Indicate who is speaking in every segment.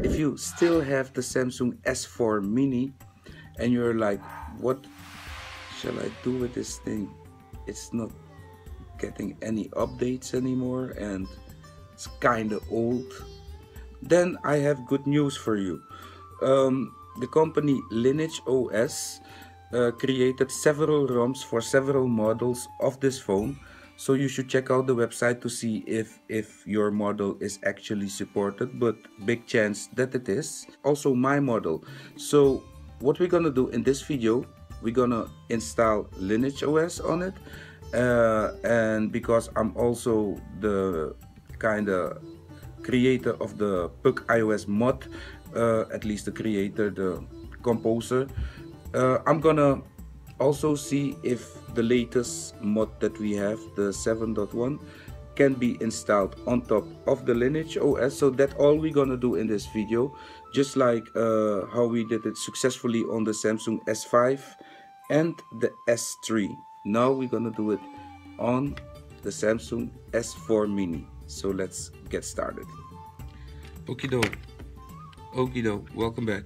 Speaker 1: if you still have the Samsung S4 Mini and you're like, what shall I do with this thing? It's not getting any updates anymore and it's kinda old. Then I have good news for you. The company Lineage OS created several ROMs for several models of this phone, so you should check out the website to see if your model is actually supported, but big chance that it is. Also my model. So what we're gonna do in this video, we're gonna install Lineage OS on it, and because I'm also the kinda creator of the Puck iOS mod, at least the creator, the composer, I'm gonna also see if the latest mod that we have, the 7.1, can be installed on top of the Lineage OS. So that's all we're gonna do in this video, just like how we did it successfully on the Samsung S5 and the S3. Now we're gonna do it on the Samsung S4 Mini. So let's get started. Okido, welcome back.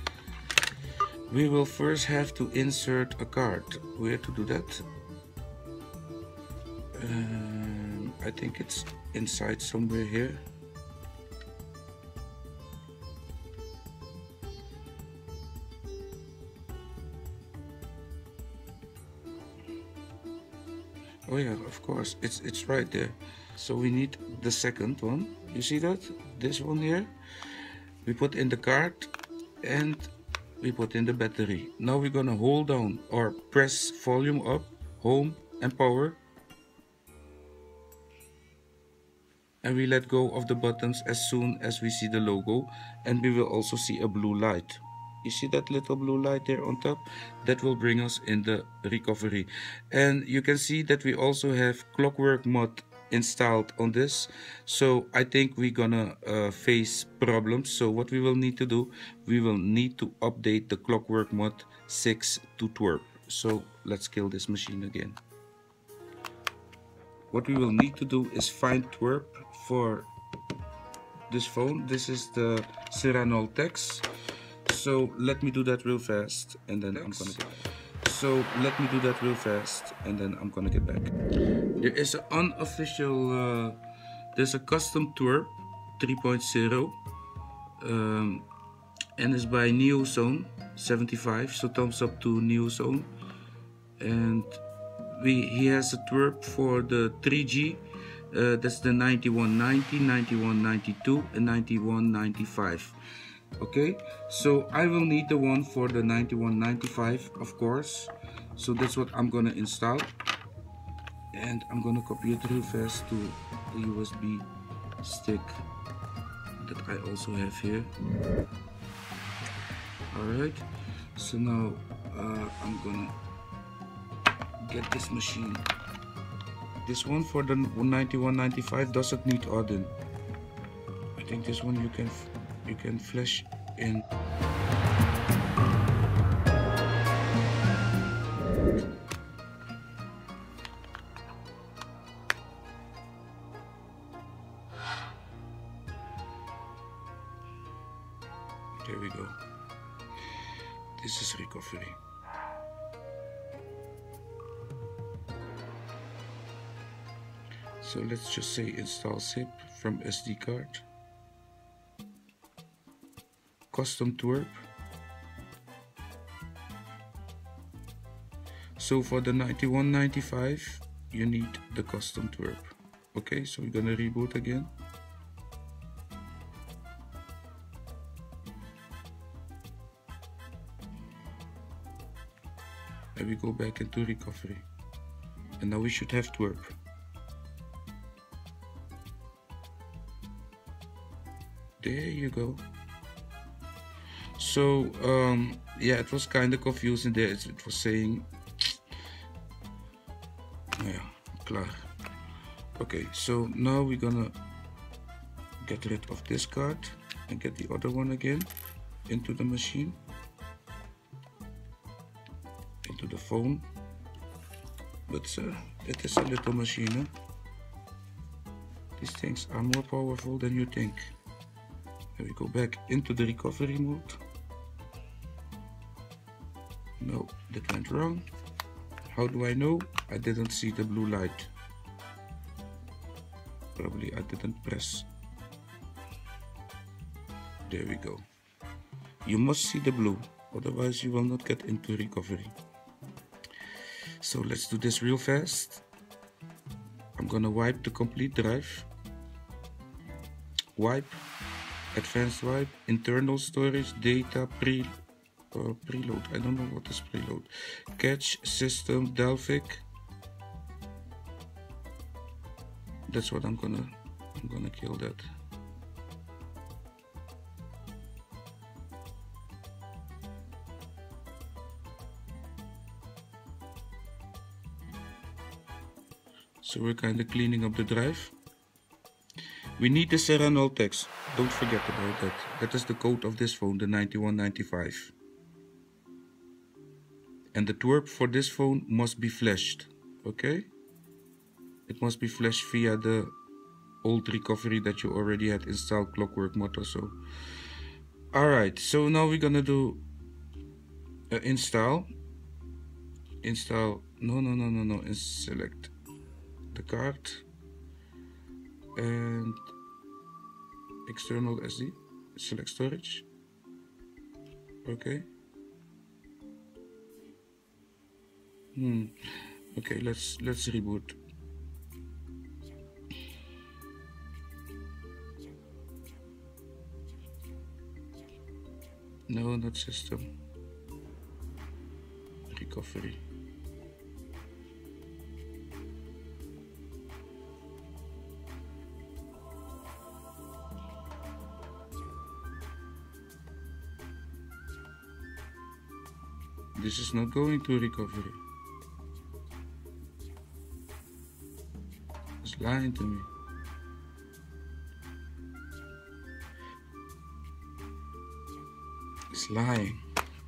Speaker 1: We will first have to insert a card. Where to do that? I think it's inside somewhere here. Oh yeah, of course, it's right there. So we need the second one. You see that? This one here. We put in the card and we put in the battery. Now we're gonna hold down or press volume up, home and power. And we let go of the buttons as soon as we see the logo, and we will also see a blue light. You see that little blue light there on top? That will bring us in the recovery. And you can see that we also have Clockwork mod installed on this, so I think we're gonna face problems. So what we will need to do, we will need to update the Clockwork mod 6 to twerp. So let's kill this machine again. What we will need to do is find twerp for this phone. This is the Serenol Tex. So let me do that real fast and then I'm gonna get back. There is an unofficial, there's a custom twerp 3.0 and it's by Neozone 75, so thumbs up to Neozone. And he has a twerp for the 3G, that's the 9190, 9192 and 9195. Okay, so I will need the one for the 9195, of course. So that's what I'm gonna install, and I'm gonna copy it real fast to the USB stick that I also have here. Alright, so now I'm gonna get this machine. This one for the 9195 doesn't need Odin. I think this one you can flash in. There we go. This is recovery. So let's just say install zip from SD card. Custom twerp. So for the 9195 you need the custom twerp. Okay, so we're gonna reboot again. And we go back into recovery. And now we should have twerp. There you go. So yeah, it was kind of confusing there. It was saying, yeah, klaar. Okay, so now we're gonna get rid of this card and get the other one again into the machine, into the phone. But it is a little machine, huh? These things are more powerful than you think. And we go back into the recovery mode. No, that went wrong. How do I know? I didn't see the blue light. Probably I didn't press. There we go. You must see the blue, otherwise you will not get into recovery. So let's do this real fast. I'm gonna wipe the complete drive. Wipe, advanced wipe, internal storage, data, preload. I don't know what is preload. Cache, system, Delphic. That's what I'm gonna kill that. So we're kind of cleaning up the drive. We need the Serranol text. Don't forget about that. That is the code of this phone, the 9195. And the twerp for this phone must be flashed. Okay? It must be flashed via the old recovery that you already had installed, Clockwork Motor. So, alright, so now we're gonna do install. Install. No. And select the card and external SD. Select storage. Okay. Okay, let's reboot. No, not system. Recovery. This is not going to recovery. It's lying to me. It's lying.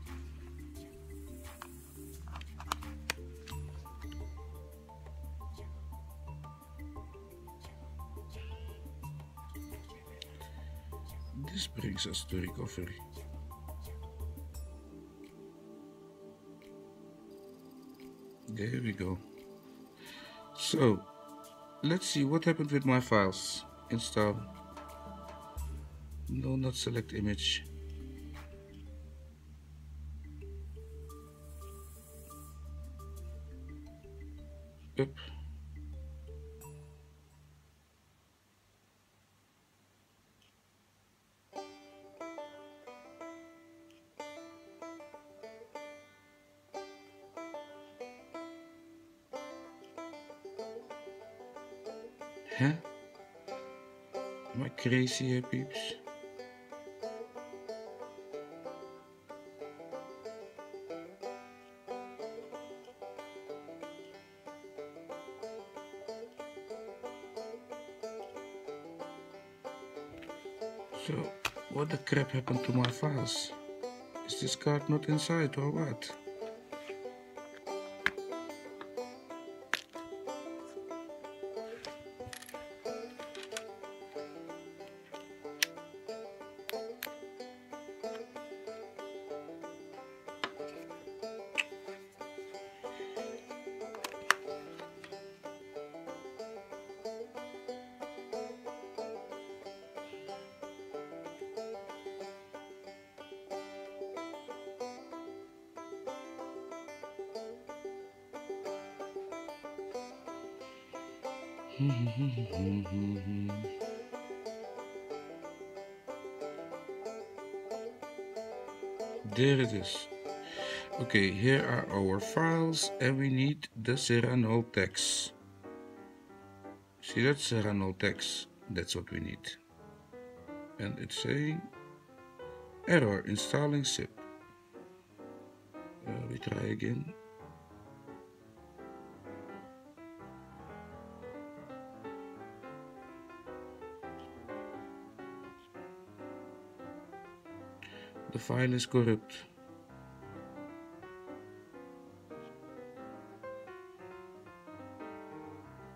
Speaker 1: This brings us to recovery. There we go. So, let's see what happened with my files. Install. No, not select image. Up. Huh? Am I crazy here, peeps? So, what the crap happened to my files? Is this card not inside or what? There it is. Okay, here are our files and we need the Serranol text. See that Serranol text? That's what we need. And it's saying error installing zip. We try again. The file is corrupt.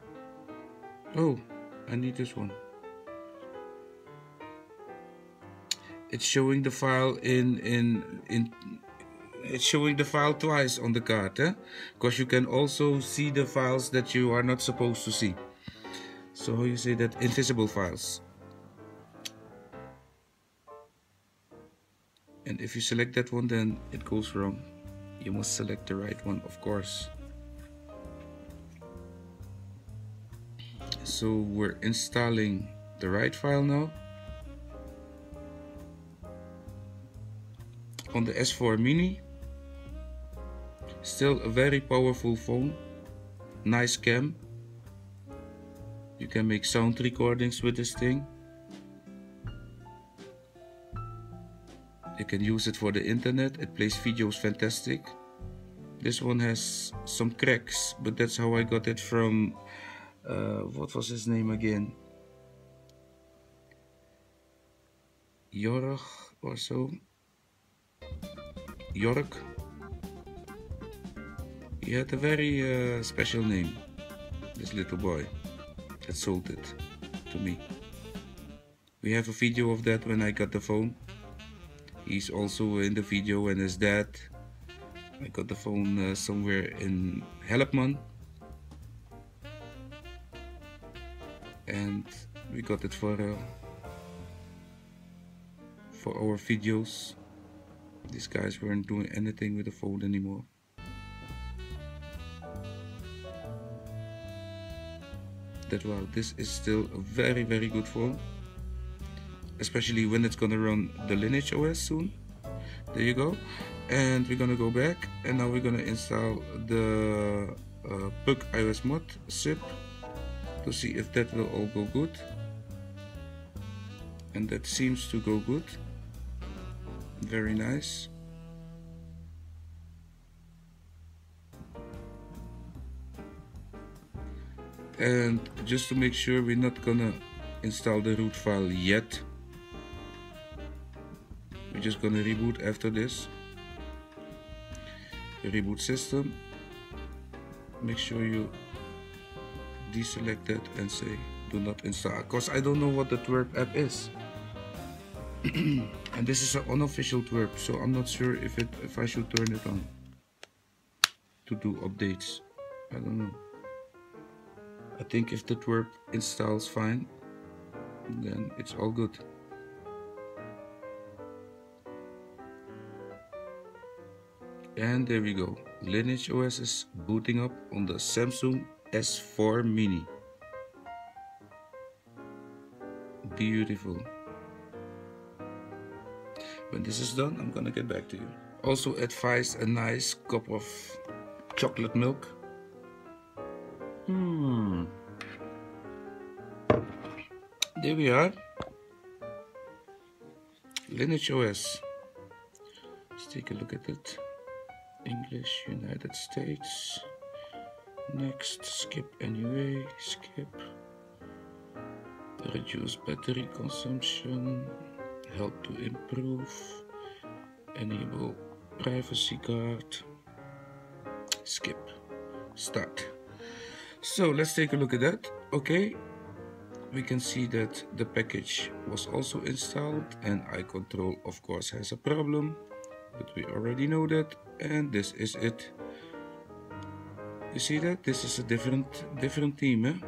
Speaker 1: Oh, I need this one. it's showing the file it's showing the file twice on the card, because you can also see the files that you are not supposed to see. So how you say that? Invisible files. And if you select that one, then it goes wrong. You must select the right one, of course. So we're installing the right file now. On the S4 Mini. Still a very powerful phone. Nice cam. You can make sound recordings with this thing. You can use it for the internet. It plays videos fantastic. This one has some cracks, but that's how I got it from what was his name again? Jorg or so. Jorg. He had a very special name, this little boy that sold it to me. We have a video of that when I got the phone. He's also in the video, and his dad. I got the phone somewhere in Helpman, and we got it for our videos. These guys weren't doing anything with the phone anymore. Wow, this is still a very good phone, especially when it's gonna run the Lineage OS soon. There you go. And we're gonna go back, and now we're gonna install the Pug iOS mod zip to see if that will all go good. And that seems to go good. Very nice. And just to make sure, we're not gonna install the root file yet. We're just gonna reboot after this. Reboot system. Make sure you deselect that and say do not install, because I don't know what the Twerp app is. And this is an unofficial Twerp, so I'm not sure if I should turn it on to do updates. I don't know. I think if the Twerp installs fine, then it's all good. And there we go. Lineage OS is booting up on the Samsung S4 Mini. Beautiful. When this is done, I'm gonna get back to you. Also advise a nice cup of chocolate milk. There we are. Lineage OS. Let's take a look at it. English, United States. Next, skip anyway, skip. Reduce battery consumption. Help to improve. Enable privacy guard. Skip. Start. So let's take a look at that. Okay. We can see that the package was also installed, and iControl of course has a problem, but we already know that. And this is it. You see that? This is a different team, eh?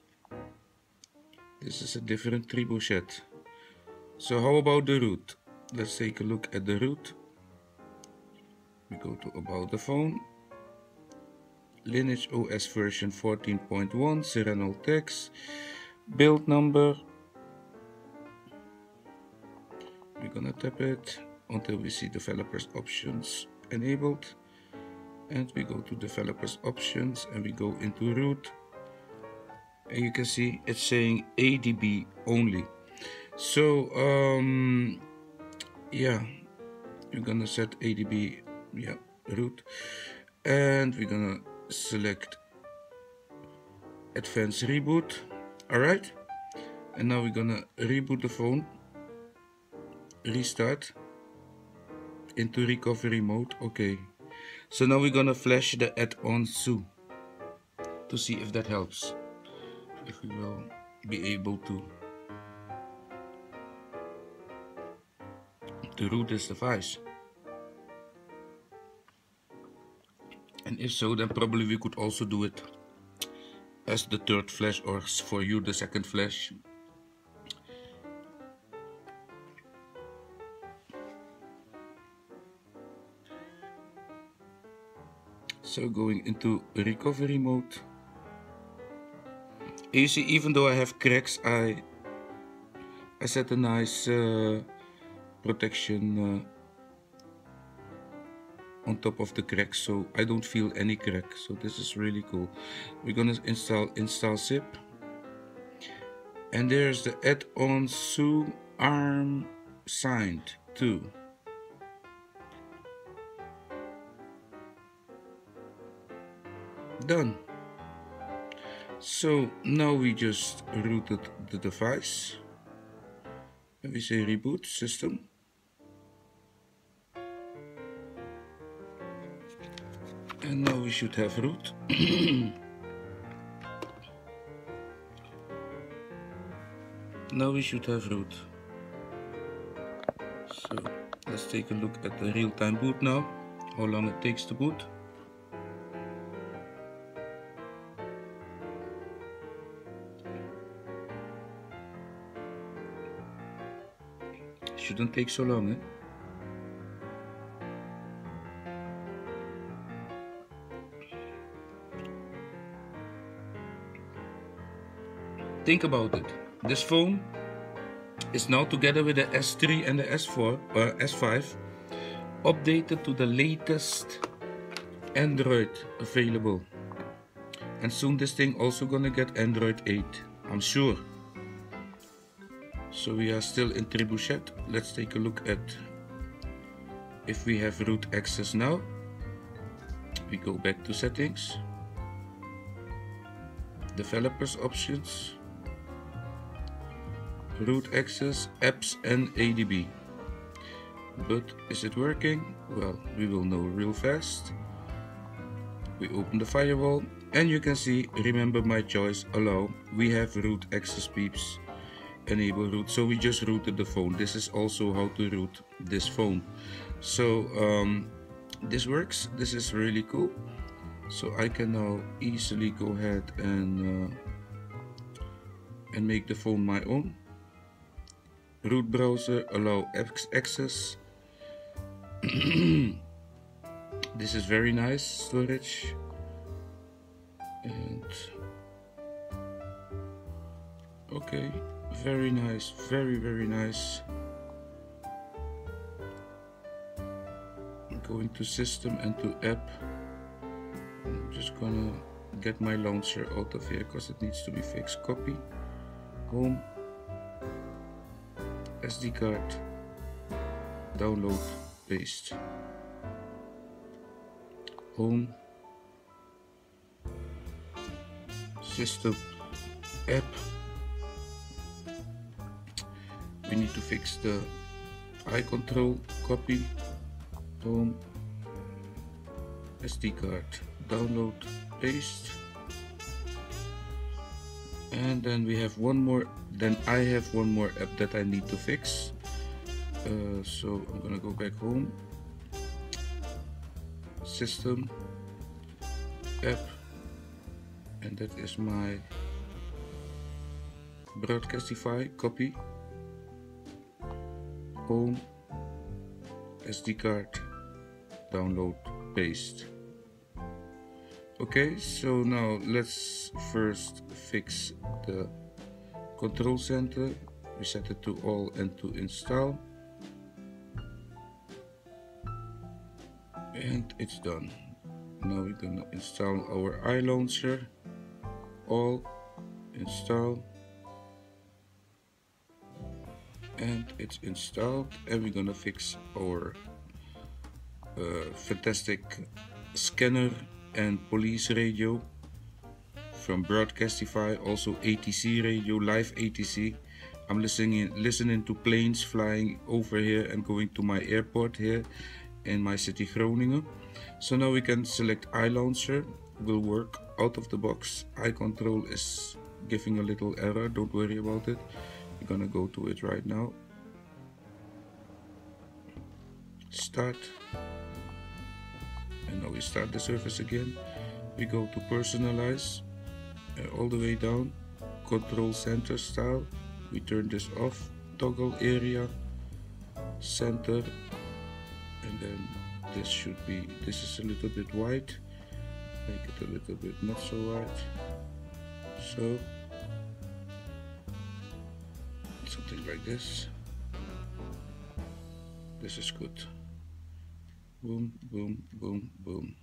Speaker 1: This is a different trebuchet. So how about the root? Let's take a look at the root. We go to about the phone. Lineage OS version 14.1, Serenal text. Build number. We're gonna tap it until we see developers options enabled, and we go to developers options and we go into root, and you can see it's saying ADB only. So yeah, you're gonna set ADB, yeah, root, and we're gonna select advanced reboot. Alright, and now we're gonna reboot the phone, restart into recovery mode. Okay, so now we're gonna flash the add-on Sue to see if that helps, if we will be able to. to root this device. And if so, then probably we could also do it as the third flash, or for you the second flash. So going into recovery mode. And you see, even though I have cracks, I set a nice protection on top of the cracks, so I don't feel any crack. So this is really cool. We're gonna install zip, and there's the add-on Zoom arm signed too. Done. So now we just rooted the device, and we say reboot system. And now we should have root. Now we should have root. So let's take a look at the real-time boot now, how long it takes to boot. Shouldn't take so long, eh? Think about it. This phone is now, together with the S3 and the S4 or S5, updated to the latest Android available. And soon this thing also gonna get Android 8, I'm sure. So we are still in Trebuchet. Let's take a look at if we have root access now. We go back to settings, developers options, root access, apps and ADB. But is it working? Well, we will know real fast. We open the firewall and you can see, remember my choice, allow. We have root access peeps, enable root. So we just rooted the phone. This is also how to root this phone. So this works. This is really cool. So I can now easily go ahead and make the phone my own. Root browser, allow access. This is very nice storage, and okay, very nice, very nice. I'm going to system and to app. I'm just gonna get my launcher out of here because it needs to be fixed. Copy, home, SD card, download, paste. Home, system, app. We need to fix the eye control. Copy, home, SD card, download, paste. And then we have one more. Then I have one more app that I need to fix. So I'm gonna go back home, system, app, and that is my Broadcastify. Copy, home, SD card, download, paste. Okay, so now let's first fix the control center. We set it to all and to install. And it's done. Now we're gonna install our iLauncher. All, install, and it's installed. And we're gonna fix our fantastic scanner and police radio from Broadcastify, also ATC radio, live ATC. I'm listening to planes flying over here and going to my airport here in my city Groningen. So now we can select iLauncher, will work out of the box. Eye control is giving a little error, don't worry about it. We're gonna go to it right now. start, and now we start the service again. We go to personalize, all the way down, control center style. We turn this off, toggle area, center, and then this should be, this is a little bit white, make it a little bit not so white, so something like this. This is good. Boom, boom, boom, boom.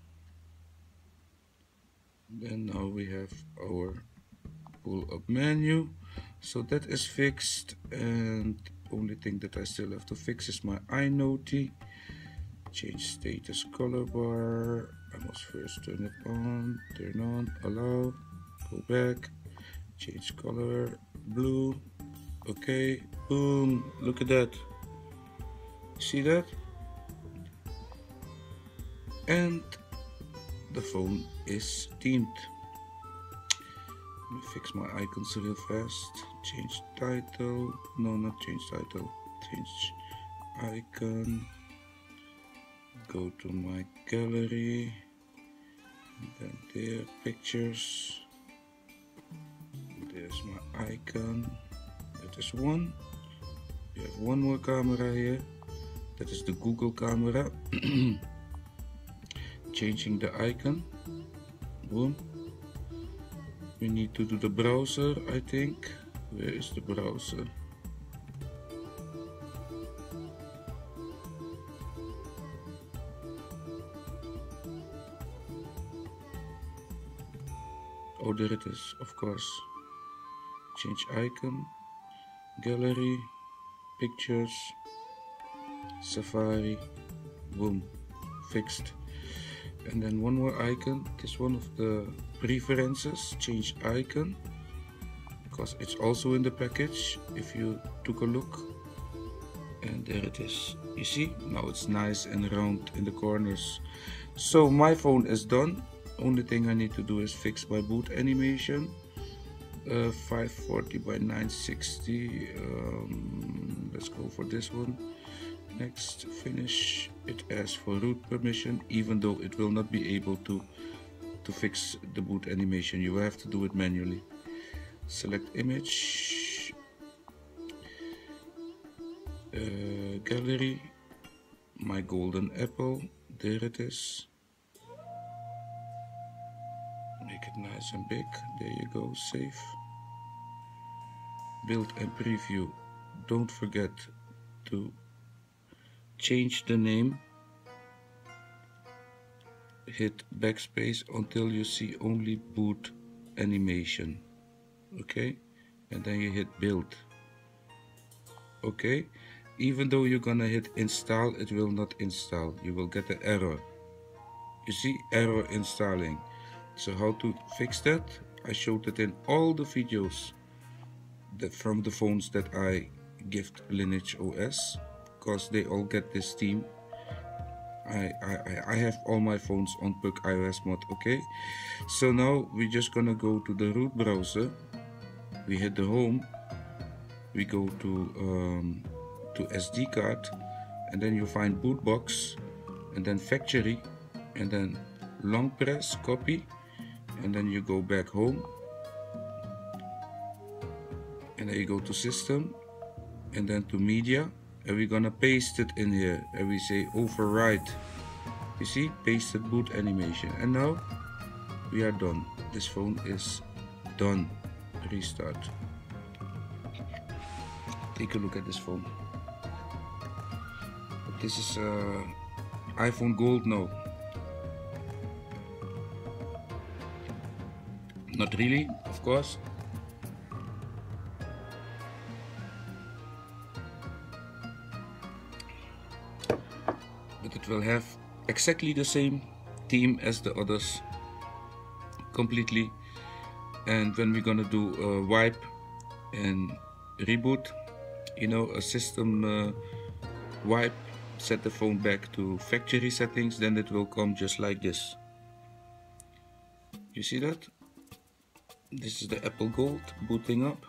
Speaker 1: Then now we have our pull up menu, so that is fixed, and only thing that I still have to fix is my iNoty. Change status color bar. I must first turn it on, turn on, allow, go back, change color, blue. Okay, boom, look at that. See that? And the phone is themed. Let me fix my icons real fast. Change title. No, not change title. Change icon. Go to my gallery. And then there, pictures. There's my icon. That is one. We have one more camera here. That is the Google camera. Changing the icon. Boom. We need to do the browser, I think. Where is the browser? Oh, there it is, of course. Change icon, gallery, pictures, Safari, boom, fixed. And then one more icon, this one of the preferences, change icon, because it's also in the package if you took a look. And there it is. You see, now it's nice and round in the corners. So my phone is done. Only thing I need to do is fix my boot animation. 540 by 960. Let's go for this one. Next, finish. It asks for root permission, even though it will not be able to fix the boot animation. You will have to do it manually. Select image, gallery, my golden apple. There it is. Make it nice and big. There you go. Save. Build and preview. Don't forget to change the name. Hit backspace until you see only boot animation. Okay, and then you hit build. Okay, even though you're gonna hit install, it will not install. You will get an error. You see, error installing. So how to fix that? I showed it in all the videos that from the phones that I gift Lineage OS, because they all get this theme. I have all my phones on Puck iOS mod. Okay, so now we're just gonna go to the root browser. We hit the home. We go to SD card, and then you find bootbox, and then factory, and then long press copy, and then you go back home, and then you go to system, and then to media, and we're gonna paste it in here, and we say override. You see, pasted boot animation, and now we are done. This phone is done. Restart. Take a look at this phone. This is iPhone Gold now. Not really, of course. But it will have exactly the same theme as the others. Completely. And when we're gonna do a wipe and reboot, you know, a system wipe, set the phone back to factory settings, then it will come just like this. You see that? This is the Apple Gold booting up.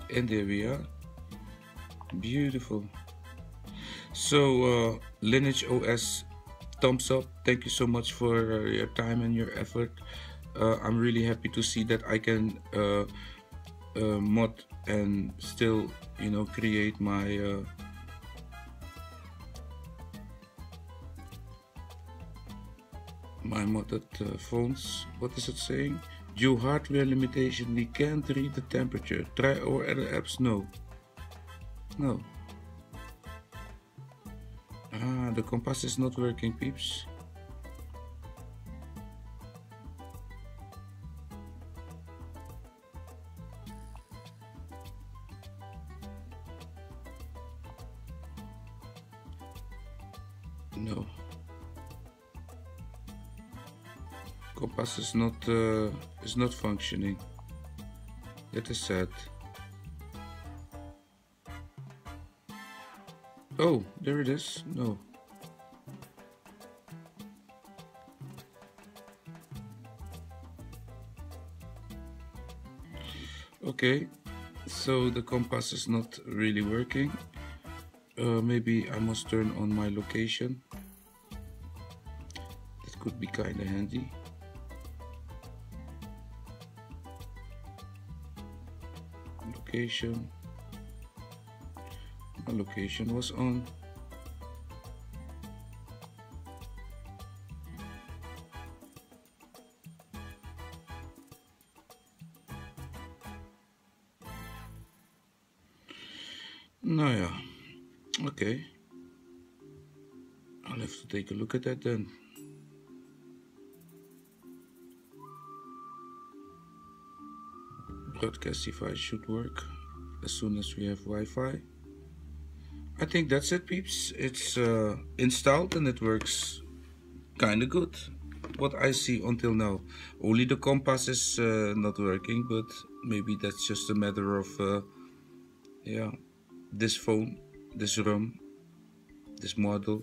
Speaker 1: And there we are. Beautiful. So Lineage OS, thumbs up. Thank you so much for your time and your effort. I'm really happy to see that I can mod and still, you know, create my my modded phones. What is it saying? Due hardware limitation, we can't read the temperature. Try our other apps. No. Ah, the compass is not working, peeps. No. Compass is not functioning. That is sad. Oh, there it is. No. Okay, so the compass is not really working. Maybe I must turn on my location. That could be kind of handy. Location. My location was on. Nou ja, okay. I'll have to take a look at that then. Broadcastify should work as soon as we have Wi-Fi. I think that's it, peeps. It's installed and it works kind of good. What I see until now. Only the compass is not working, but maybe that's just a matter of yeah, this phone, this ROM, this model.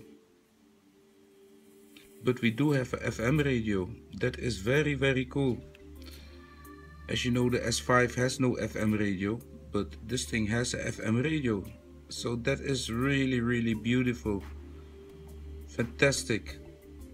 Speaker 1: But we do have a FM radio. That is very, very cool. As you know, the S5 has no FM radio, but this thing has a FM radio. So that is really, really beautiful. Fantastic.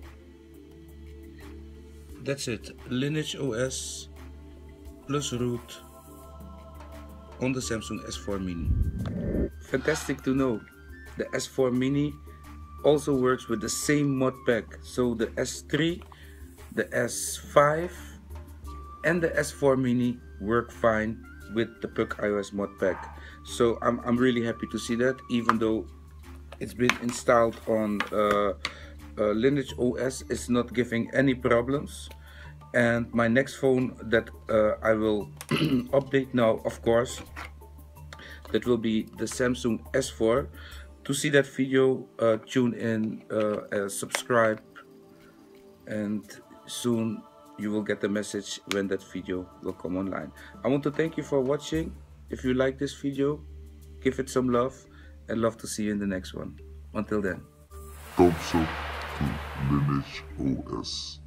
Speaker 1: That's it. Lineage OS plus root on the Samsung S4 Mini. Fantastic to know. The S4 Mini also works with the same mod pack. So the S3, the S5 and the S4 Mini work fine with the Puck iOS mod pack. So I'm really happy to see that, even though it's been installed on Lineage OS, it's not giving any problems. And my next phone that I will update now, of course, that will be the Samsung S4. To see that video, tune in, subscribe, and soon you will get the message when that video will come online. I want to thank you for watching. If you like this video, give it some love, and love to see you in the next one. Until then.
Speaker 2: Thumbs up to Lineage OS.